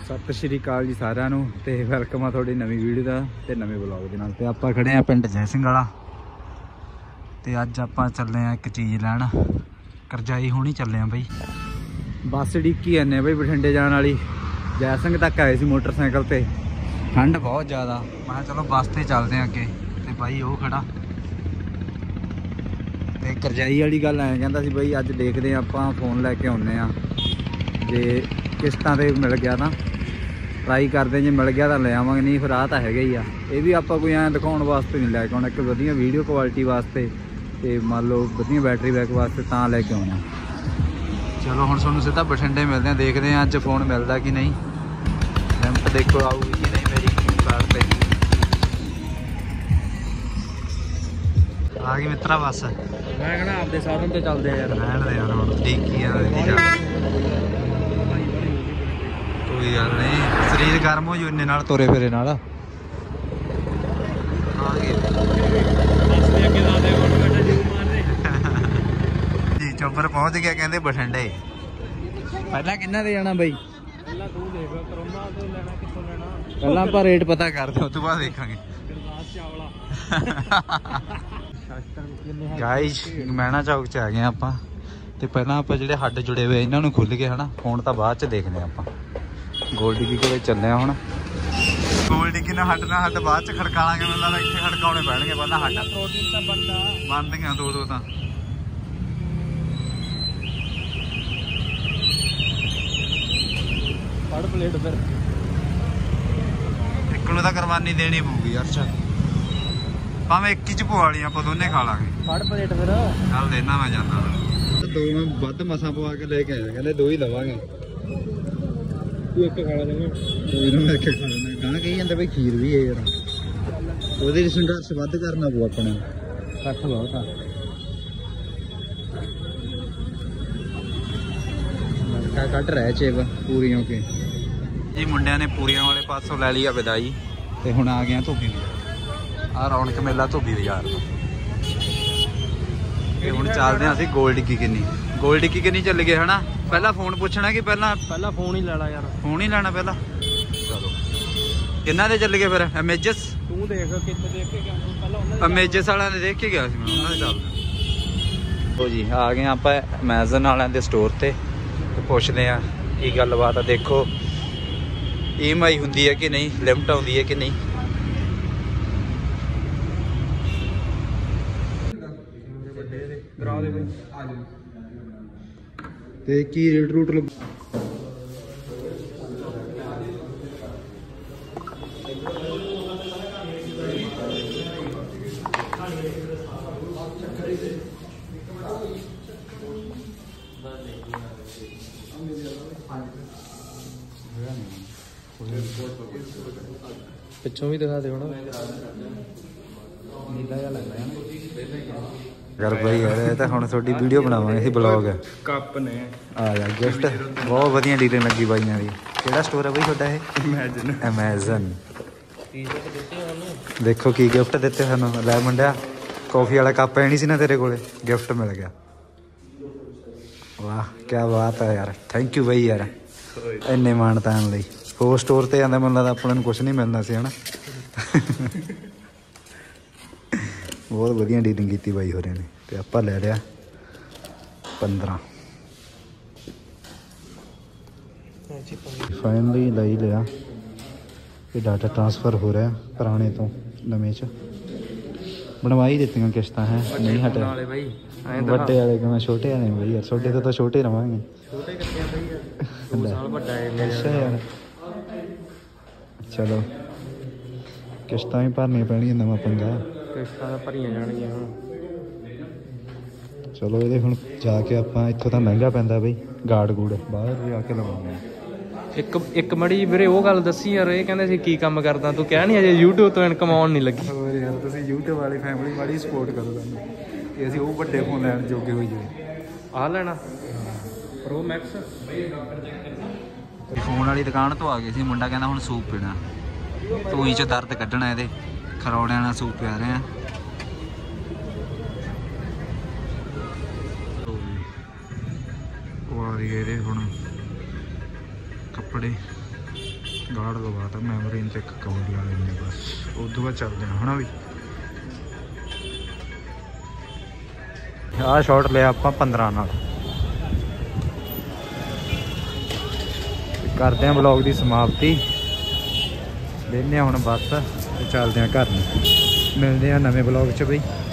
सत श्री अकाल जी सारिਆਂ ਨੂੰ ਤੇ ਵੈਲਕਮ ਆ ਤੁਹਾਡੀ ਨਵੀਂ ਵੀਡੀਓ ਦਾ ਤੇ ਨਵੇਂ ਵਲੌਗ ਦੇ ਨਾਲ। ਤੇ ਆਪਾਂ ਖੜੇ ਆ ਪਿੰਡ ਜੈ ਸਿੰਘ ਵਾਲਾ ਤੇ ਅੱਜ ਆਪਾਂ ਚੱਲੇ ਆ ਇੱਕ ਚੀਜ਼ ਲੈਣ। ਕਰਜਾਈ ਹੋਣੀ ਚੱਲੇ ਆ ਬਈ, ਬੱਸ ਡੀਕੀ ਜਾਂਦੇ ਆ ਬਈ ਬਠਿੰਡੇ ਜਾਣ ਵਾਲੀ। ਜੈ ਸਿੰਘ ਤੱਕ ਆਏ ਸੀ ਮੋਟਰਸਾਈਕਲ ਤੇ, ਠੰਡ ਬਹੁਤ ਜ਼ਿਆਦਾ। ਮੈਂ ਚਲੋ ਬੱਸ ਤੇ ਚੱਲਦੇ ਆ ਅੱਗੇ। ਤੇ ਬਾਈ ਉਹ ਖੜਾ ਤੇ ਕਰਜਾਈ ਵਾਲੀ ਗੱਲ ਐ ਕਹਿੰਦਾ ਸੀ ਬਈ ਅੱਜ ਦੇਖਦੇ ਆ ਆਪਾਂ ਫੋਨ ਲੈ ਕੇ ਆਉਂਦੇ ਆ, ਜੇ किस्तां ते मिल गया तो ट्राई करते, जे मिल गया तो ले आवांगे, नहीं फिर आ है ही आ। ये भी आप कोई ऐं दिखाने वास्ते नहीं लैके आना, एक वधिया वीडियो क्वालिटी वास्ते तो मान लो वधिया बैटरी बैक वास्ते तां लैके आना। चलो हुण तुहानूं सीधा बठिंडे मिलते हैं, देखते हैं अज फोन मिलता कि नहीं। लिमिट देखो आऊगी कि नहीं मेरी कार्ड पर। आ गई मित्रा बस, मैं कहना आपके साधन से चलते यार, रहन दे यार हुण ठीक ही आ। कोई गल नहीं, शरीर गर्म हो जू इन्ने नाल तुरे फिरे नाल। जी चोपर पहुंच गया कहते बठिंडे। पहला किन्ना दे जाना बई, पहला आप रेट पता करते उस तो बाद देखांगे। गाइस मैना चौक च आ गए आपां ते पहला आप जिहड़े हड्ड जुड़े हुए इन्हां नूं खुल गए है ना, फोन तो बाद च देखने आपां। गोल डिग्गी के चले हूँ, गोल डिग्गी ने हड्ड ना हड्ड बाद च खड़कावांगे। मैनूं लगदा इत्थे खड़काउणे पैणगे पहलां हड्ड, प्रोटीन तां बनदियां दो दो तां। फड़ प्लेट फिर एक नूं तां कुरबानी देनी पऊगी यार, भावें एक ही च पवा ली आपां दोने खा लांगे। फड़ प्लेट फिर चल देना, मैं जाना दो मैं वध मसां पवा के लेके आया, कहंदे दो ही लवांगे। तू एक खा लेना, कोई ना मैं एक खा लेना। गाना कही जाता भाई खीर भी है यार, ਉਹਦੇ ਲਈ ਸੰਘਰਸ਼ ਵੱਧ ਕਰਨਾ ਪਊ ਆਪਣੇ, ਕੱਠ ਬਹੁਤ ਆ। ਲੜਕਾ ਕੱਢ ਰਿਹਾ ਚੇਬ ਪੂਰੀਆਂ ਕੇ ਜੀ। ਮੁੰਡਿਆਂ ਨੇ ਪੂਰੀਆਂ ਵਾਲੇ ਪਾਸੋਂ ਲੈ ਲਈ ਆ ਵਿਦਾਈ ਤੇ ਹੁਣ ਆ ਗਿਆ ਧੋਬੀ ਬਾਜ਼ਾਰ। ਆ ਰੌਣਕ ਮੇਲਾ ਧੋਬੀ ਬਾਜ਼ਾਰ ਦਾ। ਤੇ ਹੁਣ ਚੱਲਦੇ ਆ ਅਸੀਂ ਗੋਲ ਡਿੱਗੀ ਕਿੰਨੀ, ਗੋਲ ਡਿੱਗੀ ਕਿੰਨੀ ਚੱਲ ਗਏ ਹਨਾ। ਪਹਿਲਾਂ ਫੋਨ ਪੁੱਛਣਾ ਕਿ ਪਹਿਲਾਂ ਫੋਨ ਹੀ ਲੈਣਾ ਯਾਰ, ਫੋਨ ਹੀ ਲੈਣਾ ਪਹਿਲਾਂ। ਚਲੋ ਕਿੰਨਾ ਦੇ ਚੱਲ ਗਏ ਫਿਰ? ਅਮੇਜਸ ਤੂੰ ਦੇਖ ਕਿੱਥੇ ਦੇਖ ਕੇ ਗਿਆ ਪਹਿਲਾਂ, ਅਮੇਜਸ ਵਾਲਿਆਂ ਨੇ ਦੇਖ ਕੇ ਗਿਆ ਸੀ ਮੈਂ, ਉਹਨਾਂ ਦੇ ਚੱਲਦੇ। ਉਹ ਜੀ ਆ ਗਏ ਆਪਾਂ ਅਮੇਜ਼ਨ ਵਾਲਿਆਂ ਦੇ ਸਟੋਰ ਤੇ ਪੁੱਛਦੇ ਆ ਕੀ ਗੱਲਬਾਤ ਆ। ਦੇਖੋ EMI ਹੁੰਦੀ ਹੈ ਕਿ ਨਹੀਂ, ਲਿਮਟ ਆਉਂਦੀ ਹੈ ਕਿ ਨਹੀਂ। ਤੇ ਕੀ ਰੇਟ ਰੂਟ ਲੱਗ ਪਿੱਛੋਂ ਵੀ ਦਿਖਾ ਦੇ ਹੁਣ, ਨੀਲਾ ਜਿਹਾ ਲੱਗਦਾ ਹੈ ਯਾਰ ਬਈ। ਯਾਰ ਇਹ ਤਾਂ ਹੁਣ ਤੁਹਾਡੀ ਵੀਡੀਓ ਬਣਾਵਾਂਗੇ ਅਸੀਂ, ਬਲੌਗ ਕੱਪ ਨੇ ਆ ਯਾਰ। ਗਿਫਟ ਬਹੁਤ ਵਧੀਆ ਡੀਲਿੰਗ ਲੱਗੀ ਬਾਈਆਂ ਦੀ। ਕਿਹੜਾ ਸਟੋਰ ਹੈ ਬਈ ਤੁਹਾਡਾ ਇਹ? ਅਮੇਜ਼ਨ। ਦੇਖੋ ਕੀ ਗਿਫਟ ਦਿੱਤੇ ਸਾਨੂੰ। ਲੈ ਮੁੰਡਿਆ ਕੌਫੀ ਵਾਲਾ ਕੱਪ ਹੈ ਨਹੀਂ ਸੀ ਨਾ ਤੇਰੇ ਕੋਲੇ, ਗਿਫਟ ਮਿਲ ਗਿਆ। ਵਾਹ ਕਿਆ ਬਾਤ ਹੈ ਯਾਰ, ਥੈਂਕ ਯੂ ਬਈ ਯਾਰ ਇੰਨੇ ਮਾਣਤਾਨ ਲਈ। ਹੋਰ ਸਟੋਰ ਤੇ ਆਂਦਾ ਮੈਨੂੰ ਲੱਗਦਾ ਆਪਾਂ ਨੂੰ ਕੁਛ ਨਹੀਂ ਮਿਲਣਾ ਸੀ ਹਨਾ। ਬਹੁਤ ਵਧੀਆ ਡੀਲਿੰਗ ਕੀਤੀ ਬਾਈ ਹੋਰਾਂ ਨੇ। ਤੇ ਆਪਾਂ ਲੈ ਲਿਆ 15। ਫਾਈਨਲੀ ਲੈ ਲਿਆ। ਇਹ ਡਾਟਾ ਟ੍ਰਾਂਸਫਰ ਹੋ ਰਿਹਾ ਪੁਰਾਣੇ ਤੋਂ ਨਵੇਂ 'ਚ। ਬਣਵਾ ਹੀ ਦਿੱਤੀਆਂ ਕਿਸ਼ਤਾਂ ਹੈ, ਨਹੀਂ ਹਟਿਆ। ਵੱਡੇ ਵਾਲੇ ਕਿਵੇਂ ਛੋਟੇ ਵਾਲੇ ਬਈ ਯਾਰ, ਛੋਟੇ ਤੋਂ ਤਾਂ ਛੋਟੇ ਰਵਾਂਗੇ। ਛੋਟੇ ਕਿੱਥੇ ਬਈ ਯਾਰ, 2 ਸਾਲ ਵੱਡਾ ਹੈ ਅੱਛਾ ਯਾਰ। ਚਲੋ ਕਿਸ਼ਤਾਂ ਵੀ ਭਰਨੀਆਂ ਪੈਣਗੀਆਂ, ਨਵਾਂ ਪੰਗਾ। ਕਿਸ਼ਤਾਂ ਤਾਂ ਭਰੀਆਂ ਜਾਣਗੀਆਂ ਹੁਣ। ਚਲੋ ਇਹਦੇ ਹੁਣ ਜਾ ਕੇ ਆਪਾਂ, ਇੱਥੋਂ ਤਾਂ ਮਹਿੰਗਾ ਪੈਂਦਾ ਬਈ ਗਾਰਡ ਗੂੜ, ਬਾਹਰ ਜਾ ਕੇ ਲਵਾਉਂਦੇ ਹਾਂ। ਇੱਕ ਮੜੀ ਵੀਰੇ ਉਹ ਗੱਲ ਦੱਸੀ ਯਾਰ, ਇਹ ਕਹਿੰਦੇ ਸੀ ਕੀ ਕੰਮ ਕਰਦਾ ਤੂੰ, ਕਹਿ ਨਹੀਂ ਅਜੇ YouTube ਤੋਂ ਇਨਕਮ ਆਉਣ ਨਹੀਂ ਲੱਗੀ। ਹੋਰ ਯਾਰ ਤੁਸੀਂ YouTube ਵਾਲੀ ਫੈਮਿਲੀ ਮਾੜੀ ਸਪੋਰਟ ਕਰੋ ਤੁਹਾਨੂੰ, ਕਿ ਅਸੀਂ ਉਹ ਵੱਡੇ ਫੋਨ ਲੈਣ ਜੋਗੇ ਹੋਈ ਜਾਏ। ਆਹ ਲੈਣਾ Pro Max। ਫੋਨ ਵਾਲੀ ਦੁਕਾਨ ਤੋਂ ਆ ਗਏ ਸੀ, ਮੁੰਡਾ ਕਹਿੰਦਾ ਹੁਣ ਸੂਪ ਪੀਣਾ, ਧੂਈ 'ਚ ਦਰਦ ਕੱਢਣਾ, ਇਹਦੇ ਖਰੌੜਿਆਂ ਨਾਲ ਸੂਪ ਪਿਆ ਰਹੇ ਆ। ਉਹ ਆ ਰਹੀ ਇਹਦੇ ਹੁਣ ਕੱਪੜੇ गाड़ लवाता मैमरीन ते एक कवर ला लेंगे बस। उदू बाद चलते हैं है ना भी। आ शॉट लिया आप 15 नाल। करते हैं ब्लॉग की समाप्ति। लेने हुण बस ते चलते हैं घर में। मिलते हैं नवे ब्लॉग च बई।